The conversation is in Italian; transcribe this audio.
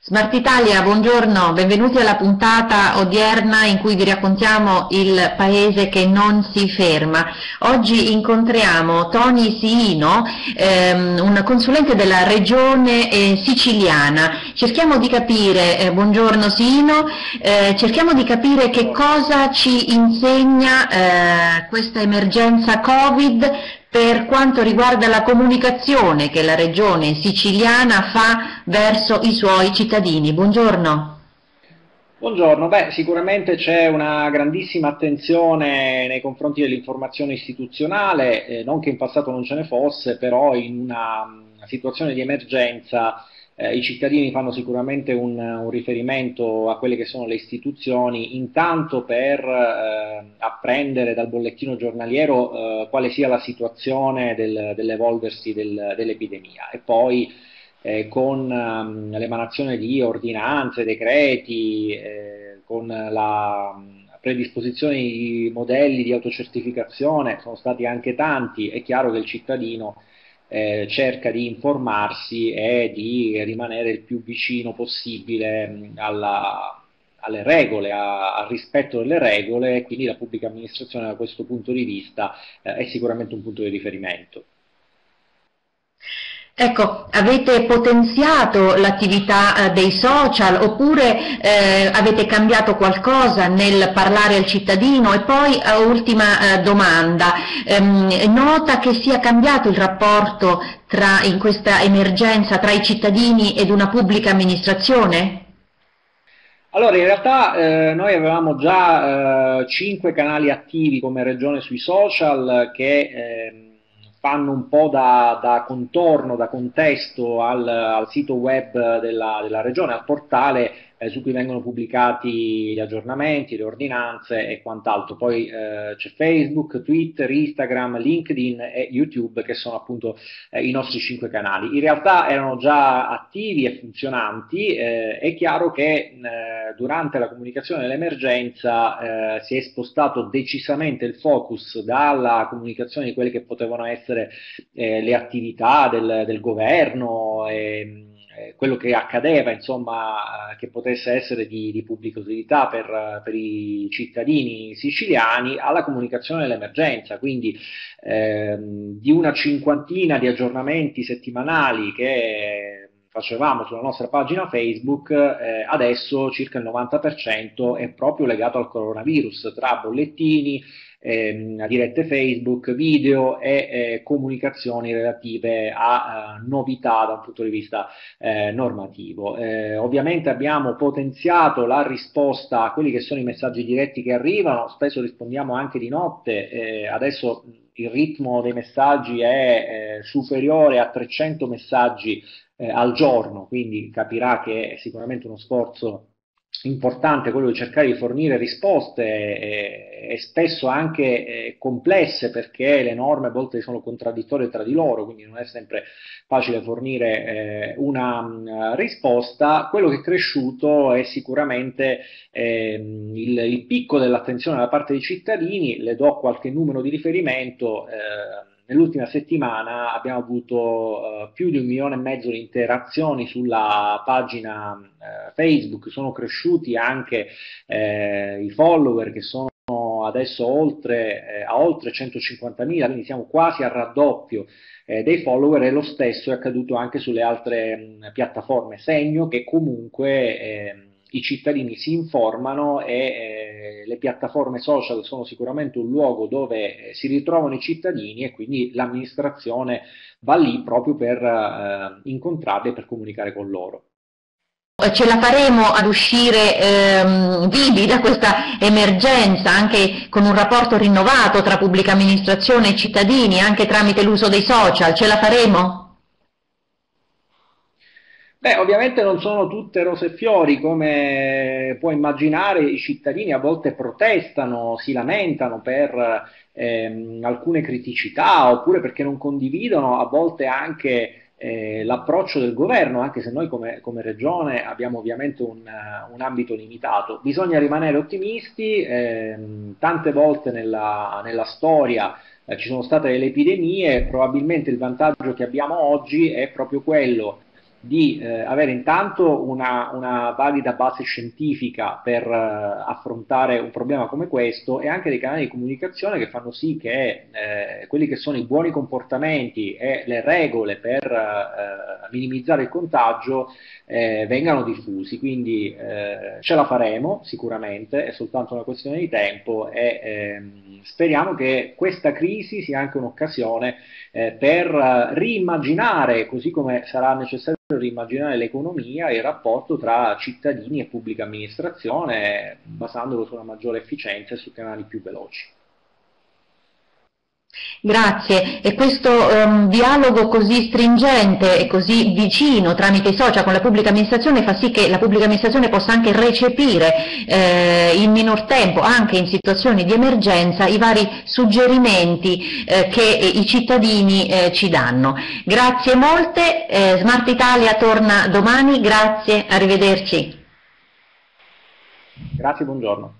Smart Italia, buongiorno, benvenuti alla puntata odierna in cui vi raccontiamo il paese che non si ferma. Oggi incontriamo Tony Siino, un consulente della regione siciliana. Cerchiamo di capire, buongiorno Siino, cerchiamo di capire che cosa ci insegna questa emergenza Covid per quanto riguarda la comunicazione che la regione siciliana fa verso i suoi cittadini. Buongiorno. Buongiorno, sicuramente c'è una grandissima attenzione nei confronti dell'informazione istituzionale, non che in passato non ce ne fosse, però in una situazione di emergenza i cittadini fanno sicuramente un riferimento a quelle che sono le istituzioni, intanto per apprendere dal bollettino giornaliero quale sia la situazione dell'evolversi dell'epidemia e poi con l'emanazione di ordinanze, decreti, con la predisposizione di modelli di autocertificazione, sono stati anche tanti, è chiaro che il cittadino cerca di informarsi e di rimanere il più vicino possibile alle regole, al rispetto delle regole, e quindi la pubblica amministrazione da questo punto di vista è sicuramente un punto di riferimento. Ecco, avete potenziato l'attività dei social oppure avete cambiato qualcosa nel parlare al cittadino? E poi, ultima domanda, nota che sia cambiato il rapporto in questa emergenza tra i cittadini ed una pubblica amministrazione? Allora, in realtà noi avevamo già 5 canali attivi come regione sui social che fanno un po' da contorno, da contesto al sito web della regione, al portale su cui vengono pubblicati gli aggiornamenti, le ordinanze e quant'altro. Poi c'è Facebook, Twitter, Instagram, LinkedIn e YouTube che sono appunto i nostri 5 canali. In realtà erano già attivi e funzionanti, è chiaro che durante la comunicazione dell'emergenza si è spostato decisamente il focus dalla comunicazione di quelle che potevano essere le attività del governo e quello che accadeva, insomma, che potesse essere di pubblica utilità per i cittadini siciliani, alla comunicazione dell'emergenza, quindi di una cinquantina di aggiornamenti settimanali che facevamo sulla nostra pagina Facebook, adesso circa il 90% è proprio legato al coronavirus, tra bollettini, dirette Facebook, video e comunicazioni relative a novità da un punto di vista normativo. Ovviamente abbiamo potenziato la risposta a quelli che sono i messaggi diretti che arrivano, spesso rispondiamo anche di notte, adesso il ritmo dei messaggi è superiore a 300 messaggi al giorno, quindi capirà che è sicuramente uno sforzo importante quello di cercare di fornire risposte e spesso anche complesse, perché le norme a volte sono contraddittorie tra di loro, quindi non è sempre facile fornire una risposta. Quello che è cresciuto è sicuramente il picco dell'attenzione da parte dei cittadini. Le do qualche numero di riferimento. Nell'ultima settimana abbiamo avuto più di 1,5 milioni di interazioni sulla pagina Facebook, sono cresciuti anche i follower che sono adesso a oltre 150.000, quindi siamo quasi al raddoppio dei follower, e lo stesso è accaduto anche sulle altre piattaforme, segno che comunque i cittadini si informano e le piattaforme social sono sicuramente un luogo dove si ritrovano i cittadini, e quindi l'amministrazione va lì proprio per incontrarli e per comunicare con loro. Ce la faremo ad uscire vivi da questa emergenza, anche con un rapporto rinnovato tra pubblica amministrazione e cittadini, anche tramite l'uso dei social? Ce la faremo? Ovviamente non sono tutte rose e fiori, come puoi immaginare. I cittadini a volte protestano, si lamentano per alcune criticità, oppure perché non condividono a volte anche l'approccio del governo, anche se noi come regione abbiamo ovviamente un ambito limitato. Bisogna rimanere ottimisti, tante volte nella storia ci sono state delle epidemie, probabilmente il vantaggio che abbiamo oggi è proprio quello di avere intanto una valida base scientifica per affrontare un problema come questo e anche dei canali di comunicazione che fanno sì che quelli che sono i buoni comportamenti e le regole per minimizzare il contagio vengano diffusi. Quindi ce la faremo sicuramente, è soltanto una questione di tempo e speriamo che questa crisi sia anche un'occasione per riimmaginare, così come sarà necessario rimmaginare l'economia e il rapporto tra cittadini e pubblica amministrazione, basandolo su una maggiore efficienza e su canali più veloci. Grazie. E questo dialogo così stringente e così vicino tramite i social con la pubblica amministrazione fa sì che la pubblica amministrazione possa anche recepire in minor tempo, anche in situazioni di emergenza, i vari suggerimenti che i cittadini ci danno. Grazie molte, Smart Italia torna domani, grazie, arrivederci. Grazie, buongiorno.